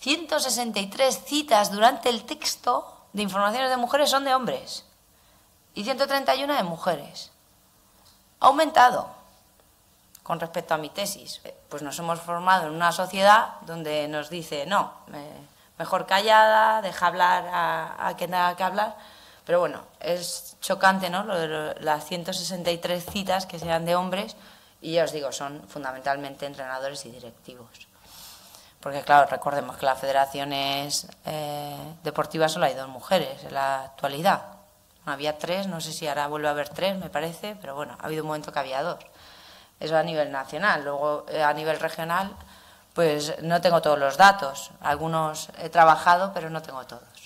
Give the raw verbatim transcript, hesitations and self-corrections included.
ciento sesenta y tres citas durante el texto de informaciones de mujeres son de hombres y ciento treinta y uno de mujeres. Ha aumentado con respecto a mi tesis. Pues nos hemos formado en una sociedad donde nos dice, no, mejor callada, deja hablar a, a quien tenga que hablar. Pero bueno, es chocante, ¿no?, lo de las ciento sesenta y tres citas que sean de hombres, y ya os digo, son fundamentalmente entrenadores y directivos. Porque claro, recordemos que las federaciones eh, deportivas solo hay dos mujeres en la actualidad. Había tres, no sé si ahora vuelve a haber tres, me parece, pero bueno, ha habido un momento que había dos. Eso a nivel nacional. Luego, eh, a nivel regional, pues no tengo todos los datos. Algunos he trabajado, pero no tengo todos.